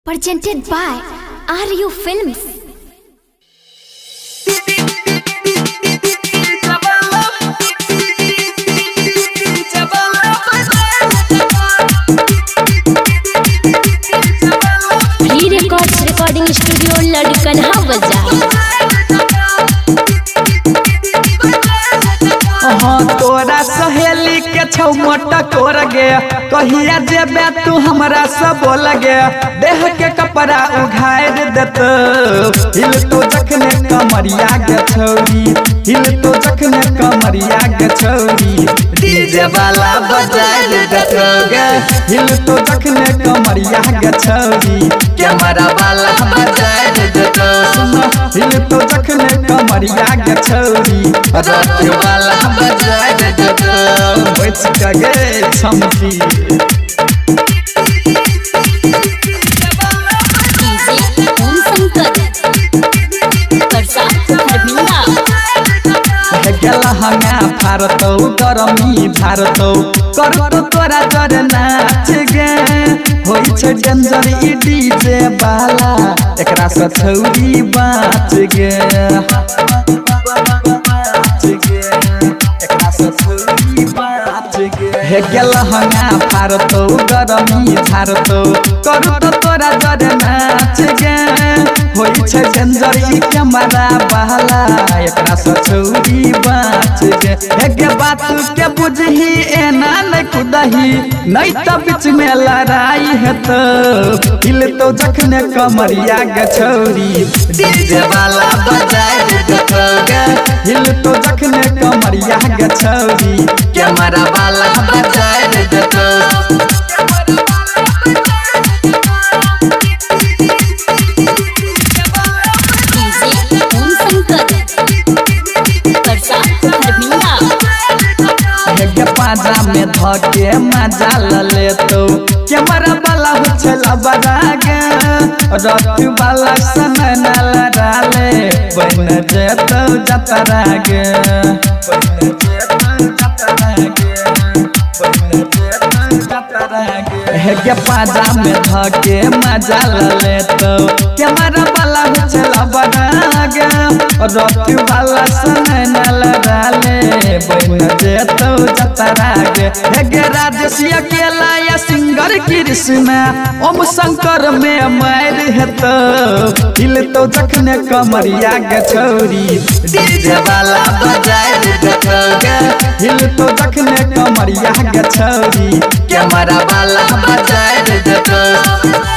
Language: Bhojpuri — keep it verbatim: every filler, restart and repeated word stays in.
Presented by R U Films. Records Recording Studio लड़कनहा बाजार। हाँ तोरा सहेली के छौ मोटा कोर गे कहिया जेबे तू हमरा सब बोल गे देह के कपड़ा उघार देत हिल तो जखने कमरिया गे छौरी हिल तो जखने कमरिया गे छौरी डीजे वाला बजाए देत गे हिल तो जखने कमरिया गे छौरी कैमरा वाला बजाए देत हिल तो जखने कमरिया गे छौरी रथ वाला बजाए देत बैठ के गे छमकी गलहंगा फारतौ गरमी भारतौ करू तोरा जर नाच गे होई छै डेंजर ई डीजे वाला एकरा से छौरी बाच गे एकरा से छौरी बाच गे हे गलहंगा फारतौ गरमी भारतौ करू तोरा जर नाच गे होई छै डेंजर ई कैमरा वाला एकरा से छौरी बाच गे एके बात के बुझही एना न खुदही नहीं त बीच में लड़ाई हेत हिल तो जखने कमरिया गे छौरी डीजे वाला बजाए देत गे हिल तो जखने कमरिया गे छौरी कैमरा वाला बजाए देत पाजा में धके मजा ले तो कैमरा वाला हो छला बड़ा गे रथ वाला समय न लड़ाले बन जेतो जतरा गे बन जेतो जतरा गे बन जेतो जतरा गे हे के पाजा में धके मजा ले तो कैमरा वाला हो छला बड़ा गे रथ वाला समय न लड़ाले बन जेतो जतरा गे हे गे राजेश अकेला या सिंगर कृष्णा ओम शंकर में मार हेत हिल तो जखने कमरिया गे छौरी डीजे वाला बजाए देत गे हिल तो जखने कमरिया गे छौरी कैमरा वाला बजाए देत